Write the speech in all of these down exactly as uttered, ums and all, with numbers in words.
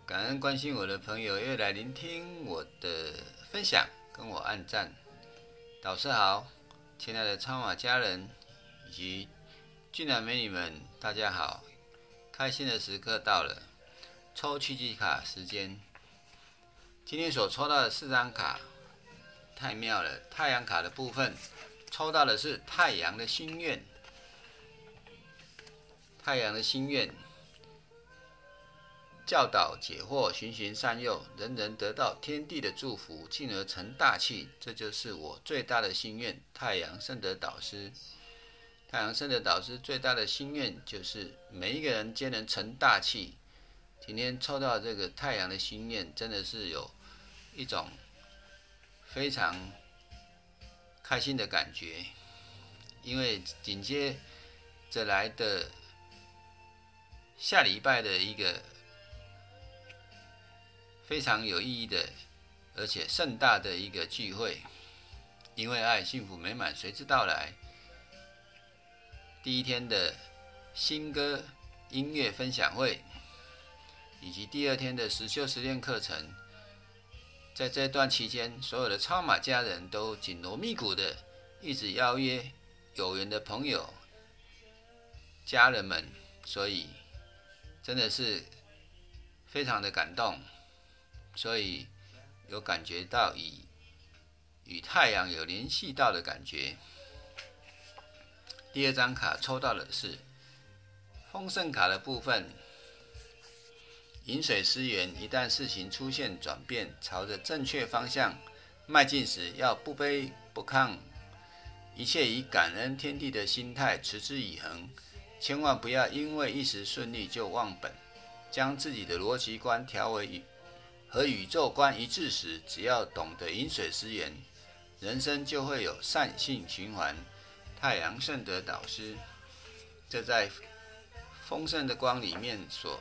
感恩关心我的朋友又来聆听我的分享，跟我按赞。导师好，亲爱的超马家人以及俊男美女们，大家好！开心的时刻到了，抽奇迹卡时间。今天所抽到的四张卡太妙了，太阳卡的部分抽到的是太阳的心愿。太阳的心愿，教导解惑，循循善诱，人人得到天地的祝福，进而成大器。这就是我最大的心愿。太阳圣德导师，太阳圣德导师最大的心愿就是每一个人皆能成大器。今天抽到这个太阳的心愿，真的是有一种非常开心的感觉，因为紧接着来的下礼拜的一个非常有意义的而且盛大的一个聚会，因为爱幸福美满随之到来。第一天的新歌音乐分享会，以及第二天的实修实练课程，在这段期间，所有的超马家人都紧锣密鼓的一直邀约有缘的朋友家人们，所以真的是非常的感动，所以有感觉到与与太阳有联系到的感觉。第二张卡抽到的是丰盛卡的部分，饮水思源，一旦事情出现转变，朝着正确方向迈进时，要不卑不亢，一切以感恩天地的心态持之以恒。千万不要因为一时顺利就忘本，将自己的逻辑观调为和宇宙观一致时，只要懂得饮水思源，人生就会有善性循环。太阳圣德导师，这在丰盛的光里面所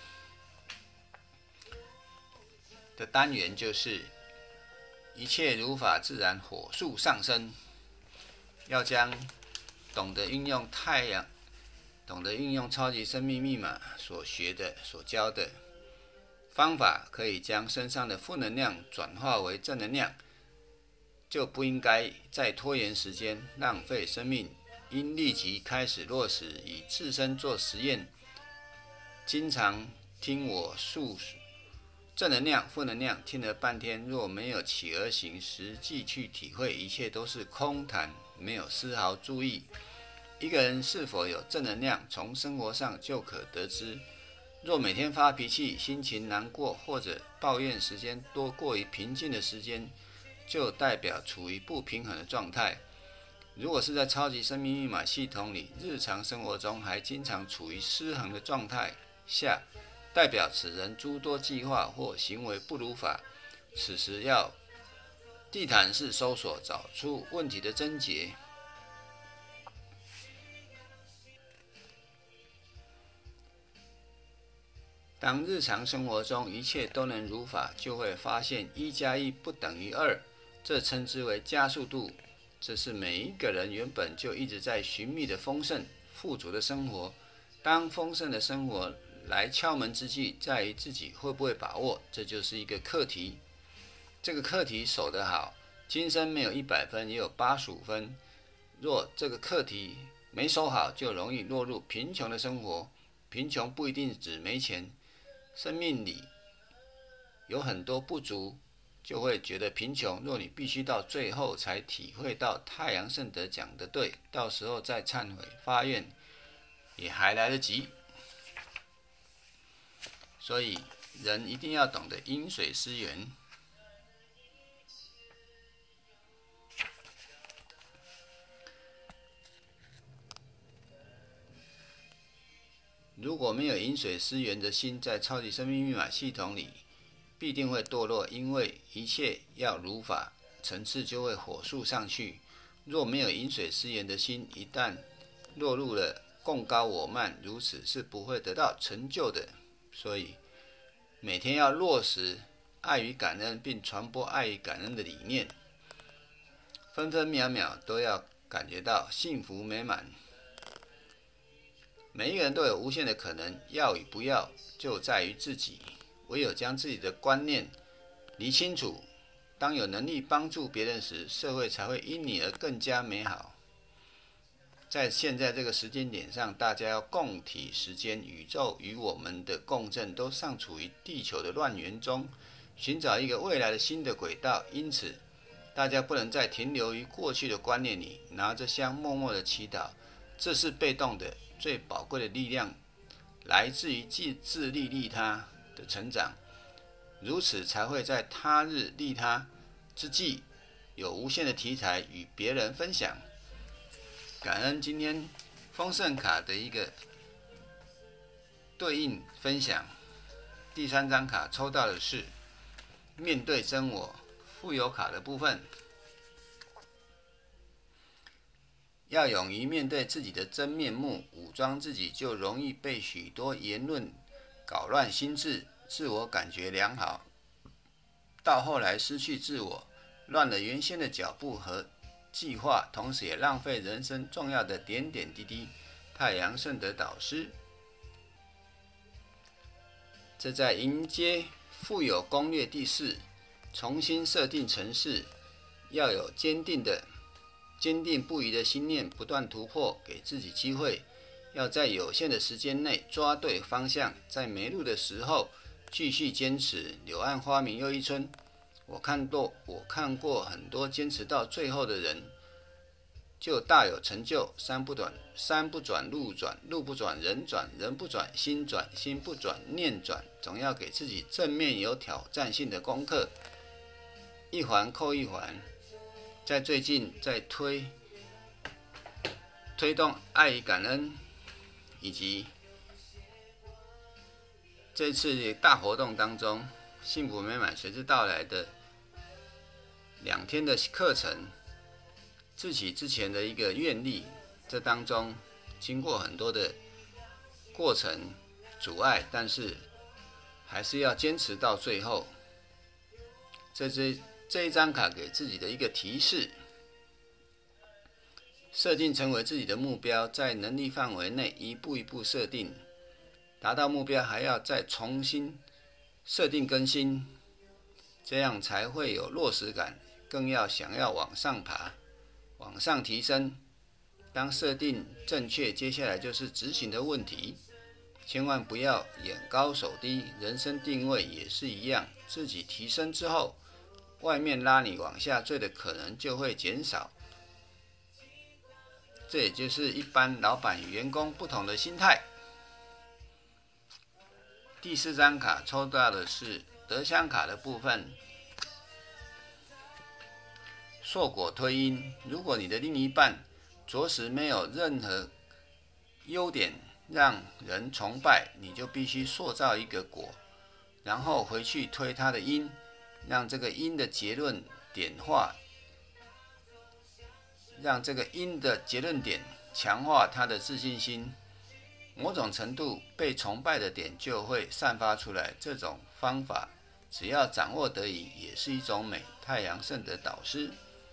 的单元就是一切如法自然，火速上升。要将懂得运用太阳懂得运用超级生命密码所学的、所教的方法，可以将身上的负能量转化为正能量，就不应该再拖延时间、浪费生命，应立即开始落实，以自身做实验。经常听我述正能量、负能量，听了半天，若没有起而行，实际去体会，一切都是空谈，没有丝毫注意。一个人是否有正能量，从生活上就可得知。若每天发脾气、心情难过或者抱怨时间多过于平静的时间，就代表处于不平衡的状态。如果是在超级生命密码系统里，日常生活中还经常处于失衡的状态下，代表此人诸多计划或行为不如法。此时要地毯式搜索，找出问题的症结。当日常生活中一切都能如法，就会发现一加一不等于二，这称之为加速度。这是每一个人原本就一直在寻觅的丰盛、富足的生活。当丰盛的生活来敲门之际，在于自己会不会把握，这就是一个课题。这个课题守得好，今生没有一百分，也有八十五分。若这个课题没守好，就容易落入贫穷的生活。贫穷不一定指没钱，生命里有很多不足，就会觉得贫穷。若你必须到最后才体会到太阳圣德讲的对，到时候再忏悔发愿也还来得及。所以人一定要懂得饮水思源。如果没有饮水思源的心，在超级生命密码系统里必定会堕落，因为一切要如法，层次就会火速上去。若没有饮水思源的心，一旦落入了共高我慢，如此是不会得到成就的。所以每天要落实爱与感恩，并传播爱与感恩的理念，分分秒秒都要感觉到幸福美满。每一个人都有无限的可能，要与不要就在于自己。 唯有将自己的观念理清楚，当有能力帮助别人时，社会才会因你而更加美好。在现在这个时间点上，大家要共体时间，宇宙与我们的共振都尚处于地球的乱源中，寻找一个未来的新的轨道。因此，大家不能再停留于过去的观念里，拿着香默默的祈祷。这是被动的，最宝贵的力量来自于自利利他的成长，如此才会在他日利他之际，有无限的题材与别人分享。感恩今天丰盛卡的一个对应分享。第三张卡抽到的是面对真我，富有卡的部分。要勇于面对自己的真面目，武装自己就容易被许多言论搞乱心智，自我感觉良好，到后来失去自我，乱了原先的脚步和计划，同时也浪费人生重要的点点滴滴。太阳圣德导师，这在迎接富有攻略第四，重新设定程式，要有坚定的坚定不移的心念，不断突破，给自己机会，要在有限的时间内抓对方向，在没路的时候继续坚持。柳暗花明又一村。我看过，我看过很多坚持到最后的人，就大有成就。山不转，山不转路转，路不转人转，人不转心转，心不转念转。总要给自己正面有挑战性的功课，一环扣一环。在最近在推推动爱与感恩，以及这次大活动当中，幸福美满随之到来的两天的课程，自己之前的一个愿力，这当中经过很多的过程阻碍，但是还是要坚持到最后。这这这一张卡给自己的一个提示，设定成为自己的目标，在能力范围内一步一步设定，达到目标还要再重新设定更新，这样才会有落实感，更要想要往上爬，往上提升。当设定正确，接下来就是执行的问题，千万不要眼高手低。人生定位也是一样，自己提升之后，外面拉你往下坠的可能就会减少。这也就是一般老板与员工不同的心态。第四张卡抽到的是德香卡的部分，硕果推因。如果你的另一半着实没有任何优点让人崇拜，你就必须塑造一个果，然后回去推他的因，让这个因的结论点化，让这个因的结论点强化他的自信心，某种程度被崇拜的点就会散发出来。这种方法只要掌握得宜，也是一种美。太阳圣德导师，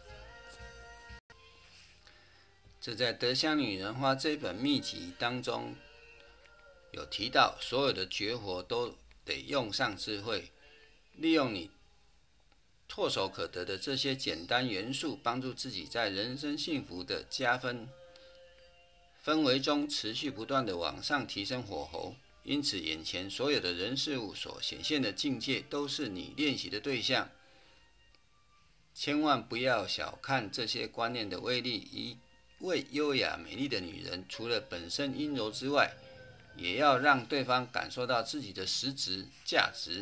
这在《德香女人花》这本秘籍当中有提到，所有的绝活都得用上智慧，利用你唾手可得的这些简单元素，帮助自己在人生幸福的加分氛围中持续不断的往上提升火候。因此眼前所有的人事物所显现的境界，都是你练习的对象。千万不要小看这些观念的威力。一位优雅美丽的女人，除了本身阴柔之外，也要让对方感受到自己的实质价值。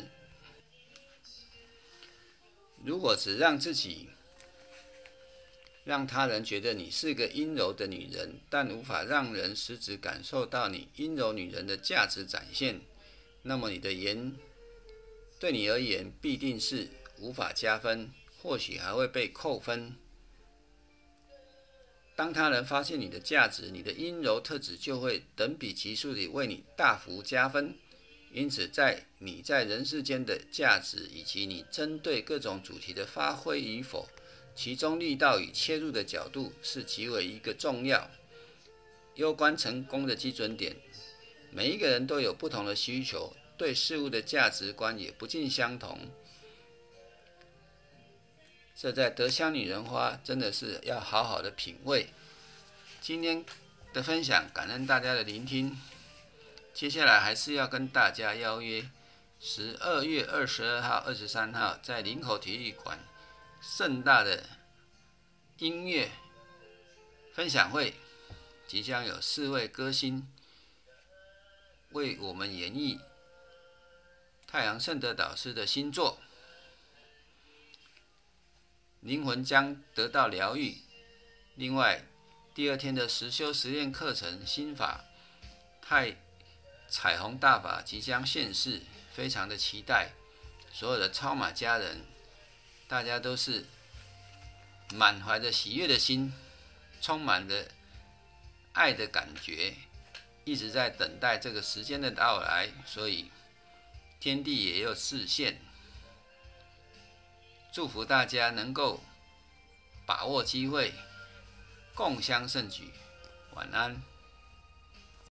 如果只让自己让他人觉得你是个阴柔的女人，但无法让人实质感受到你阴柔女人的价值展现，那么你的言对你而言必定是无法加分，或许还会被扣分。当他人发现你的价值，你的阴柔特质就会等比级数地为你大幅加分。因此在你在人世间的价值，以及你针对各种主题的发挥与否，其中力道与切入的角度是极为一个重要攸关成功的基准点。每一个人都有不同的需求， 对事物的价值观也不尽相同。这在德香女人花真的是要好好的品味。今天的分享，感恩大家的聆听。接下来还是要跟大家邀约十二月二十二号、二十三号在林口体育馆盛大的音乐分享会，即将有四位歌星为我们演绎太阳圣德导师的新作，灵魂将得到疗愈。另外，第二天的实修实验课程心法太彩虹大法即将现世，非常的期待。所有的超马家人，大家都是满怀着喜悦的心，充满了爱的感觉，一直在等待这个时间的到来，所以天地也有示现。祝福大家能够把握机会，共襄盛举。晚安。